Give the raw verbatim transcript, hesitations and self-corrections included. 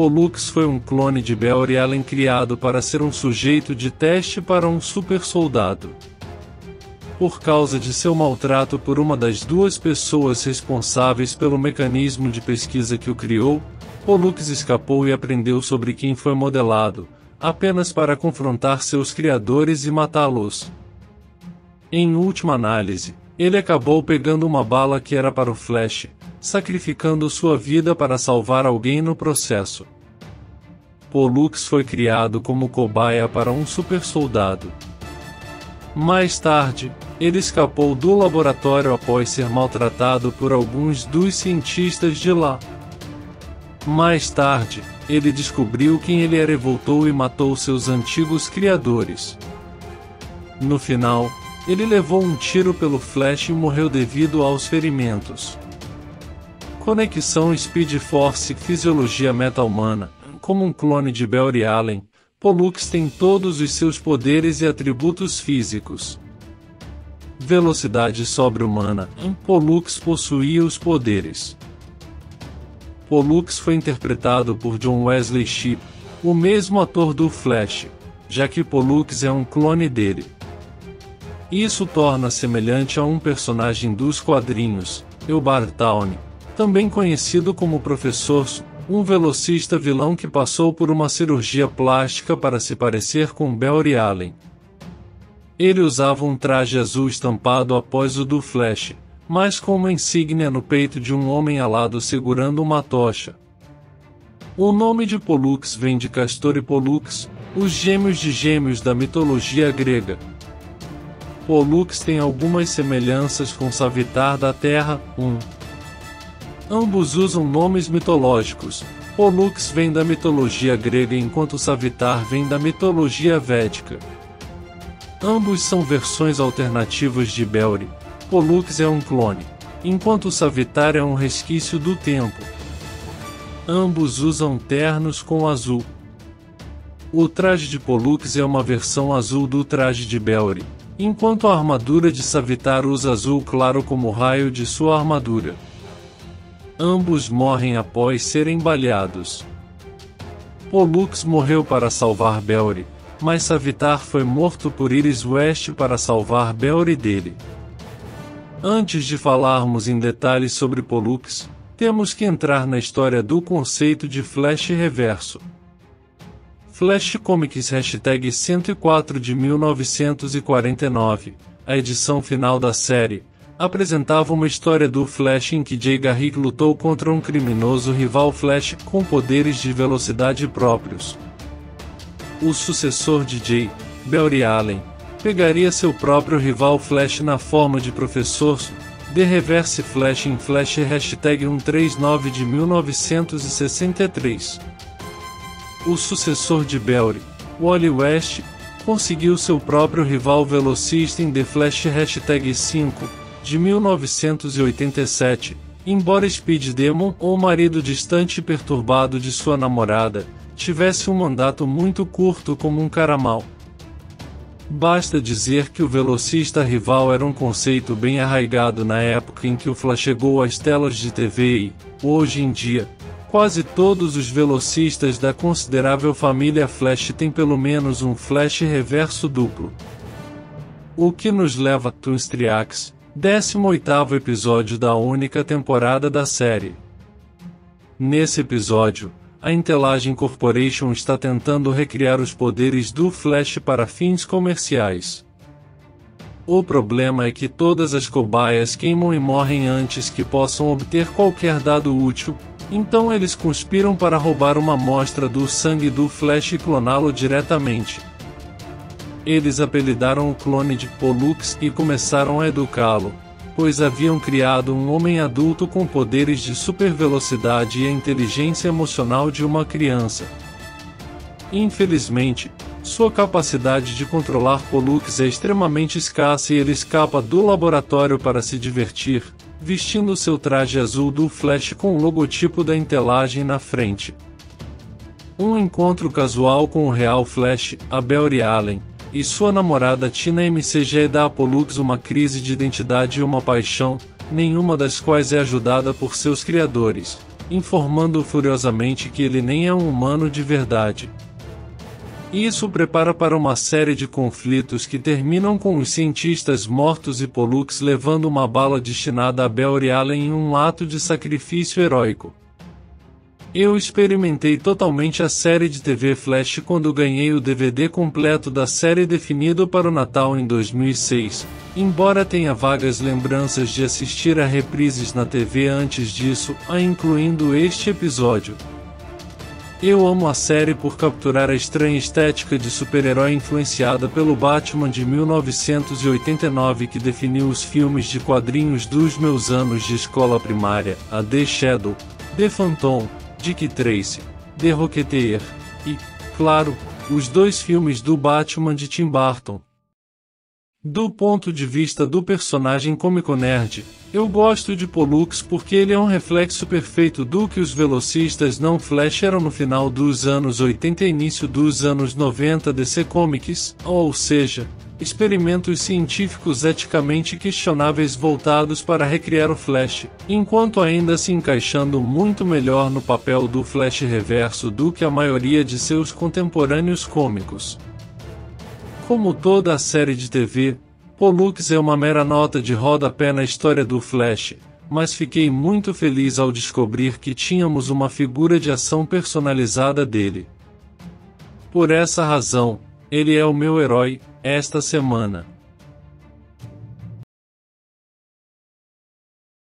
Pollux foi um clone de Barry Allen criado para ser um sujeito de teste para um super-soldado. Por causa de seu maltrato por uma das duas pessoas responsáveis pelo mecanismo de pesquisa que o criou, Pollux escapou e aprendeu sobre quem foi modelado, apenas para confrontar seus criadores e matá-los. Em última análise, ele acabou pegando uma bala que era para o Flash, sacrificando sua vida para salvar alguém no processo. Pollux foi criado como cobaia para um super-soldado. Mais tarde, ele escapou do laboratório após ser maltratado por alguns dos cientistas de lá. Mais tarde, ele descobriu quem ele era e voltou e matou seus antigos criadores. No final, ele levou um tiro pelo Flash e morreu devido aos ferimentos. Conexão Speed-Force Fisiologia Meta-Humana. Como um clone de Barry Allen, Pollux tem todos os seus poderes e atributos físicos. Velocidade sobre-humana. Pollux possuía os poderes. Pollux foi interpretado por John Wesley Shipp, o mesmo ator do Flash, já que Pollux é um clone dele. Isso torna semelhante a um personagem dos quadrinhos, Eobard Tawny, também conhecido como Professor Su, um velocista vilão que passou por uma cirurgia plástica para se parecer com Barry Allen. Ele usava um traje azul estampado após o do Flash, mas com uma insígnia no peito de um homem alado segurando uma tocha. O nome de Pollux vem de Castor e Pollux, os gêmeos de gêmeos da mitologia grega. Pollux tem algumas semelhanças com Savitar da Terra. um. Ambos usam nomes mitológicos. Pollux vem da mitologia grega enquanto Savitar vem da mitologia védica. Ambos são versões alternativas de Barry. Pollux é um clone, enquanto Savitar é um resquício do tempo. Ambos usam ternos com azul. O traje de Pollux é uma versão azul do traje de Barry, enquanto a armadura de Savitar usa azul claro como raio de sua armadura. Ambos morrem após serem baleados. Pollux morreu para salvar Barry, mas Savitar foi morto por Iris West para salvar Barry dele. Antes de falarmos em detalhes sobre Pollux, temos que entrar na história do conceito de Flash reverso. Flash Comics hashtag cento e quatro de mil novecentos e quarenta e nove, a edição final da série, apresentava uma história do Flash em que Jay Garrick lutou contra um criminoso rival Flash com poderes de velocidade próprios. O sucessor de Jay, Barry Allen, pegaria seu próprio rival Flash na forma de Professor Su, The Reverse Flash em Flash hashtag cento e trinta e nove de mil novecentos e sessenta e três. O sucessor de Barry, Wally West, conseguiu seu próprio rival velocista em The Flash hashtag cinco, de mil novecentos e oitenta e sete, embora Speed Demon, o marido distante e perturbado de sua namorada, tivesse um mandato muito curto como um cara mau. Basta dizer que o velocista rival era um conceito bem arraigado na época em que o Flash chegou às telas de T V e, hoje em dia, quase todos os velocistas da considerável família Flash têm pelo menos um Flash reverso duplo. O que nos leva a Toonstriax, décimo oitavo episódio da única temporada da série. Nesse episódio, a Intelligent Corporation está tentando recriar os poderes do Flash para fins comerciais. O problema é que todas as cobaias queimam e morrem antes que possam obter qualquer dado útil, então eles conspiram para roubar uma amostra do sangue do Flash e cloná-lo diretamente. Eles apelidaram o clone de Pollux e começaram a educá-lo, pois haviam criado um homem adulto com poderes de supervelocidade e a inteligência emocional de uma criança. Infelizmente, sua capacidade de controlar Pollux é extremamente escassa e ele escapa do laboratório para se divertir, vestindo seu traje azul do Flash com o logotipo da Intelligent na frente. Um encontro casual com o real Flash, a Barry Allen, e sua namorada Tina M C G dá a Pollux uma crise de identidade e uma paixão, nenhuma das quais é ajudada por seus criadores, informando furiosamente que ele nem é um humano de verdade. Isso o prepara para uma série de conflitos que terminam com os cientistas mortos e Pollux levando uma bala destinada a Barry Allen em um ato de sacrifício heróico. Eu experimentei totalmente a série de T V Flash quando ganhei o D V D completo da série definido para o Natal em dois mil e seis, embora tenha vagas lembranças de assistir a reprises na T V antes disso, a incluindo este episódio. Eu amo a série por capturar a estranha estética de super-herói influenciada pelo Batman de mil novecentos e oitenta e nove que definiu os filmes de quadrinhos dos meus anos de escola primária, a The Shadow, The Phantom, Dick Tracy, The Rocketeer, e, claro, os dois filmes do Batman de Tim Burton. Do ponto de vista do personagem cômico nerd, eu gosto de Pollux porque ele é um reflexo perfeito do que os velocistas não Flash eram no final dos anos oitenta e início dos anos noventa D C Comics, ou seja, experimentos científicos eticamente questionáveis voltados para recriar o Flash, enquanto ainda se encaixando muito melhor no papel do Flash reverso do que a maioria de seus contemporâneos cômicos. Como toda a série de T V, Pollux é uma mera nota de rodapé na história do Flash, mas fiquei muito feliz ao descobrir que tínhamos uma figura de ação personalizada dele. Por essa razão, ele é o meu herói, esta semana.